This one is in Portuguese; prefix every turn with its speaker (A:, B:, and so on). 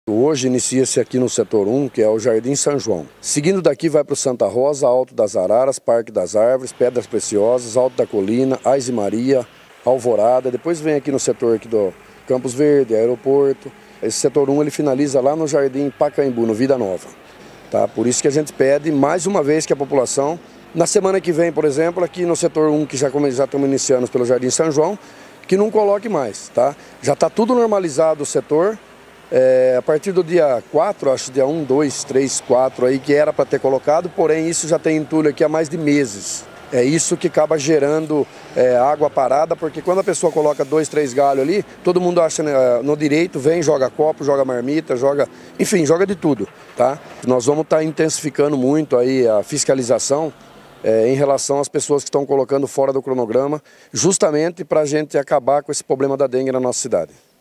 A: Hoje inicia-se aqui no setor 1, que é o Jardim São João. Seguindo daqui vai para o Santa Rosa, Alto das Araras, Parque das Árvores, Pedras Preciosas, Alto da Colina, Ais e Maria, Alvorada. Depois vem aqui no setor aqui do Campos Verde, Aeroporto. Esse setor 1 ele finaliza lá no Jardim Pacaembu, no Vida Nova. Tá? Por isso que a gente pede mais uma vez que a população, na semana que vem, por exemplo, aqui no setor 1, que já estamos iniciando pelo Jardim São João, que não coloque mais. Tá? Já está tudo normalizado o setor. A partir do dia 4, acho dia 1, 2, 3, 4 aí que era para ter colocado, porém isso já tem entulho aqui há mais de meses. É isso que acaba gerando água parada, porque quando a pessoa coloca 2, 3 galhos ali, todo mundo acha no direito, vem, joga copo, joga marmita, enfim, joga de tudo, tá? Nós vamos estar intensificando muito aí a fiscalização em relação às pessoas que estão colocando fora do cronograma, justamente para a gente acabar com esse problema da dengue na nossa cidade.